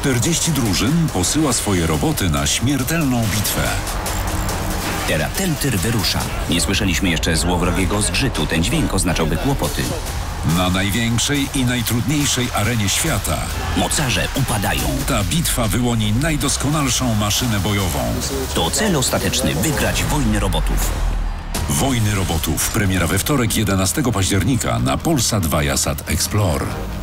40 drużyn posyła swoje roboty na śmiertelną bitwę. Teratel Tyr wyrusza. Nie słyszeliśmy jeszcze złowrogiego zgrzytu. Ten dźwięk oznaczałby kłopoty. Na największej i najtrudniejszej arenie świata Mocarze upadają. ta bitwa wyłoni najdoskonalszą maszynę bojową. To cel ostateczny – wygrać wojny robotów. Wojny robotów. Premiera we wtorek 11 października na Polsat Viasat Explore.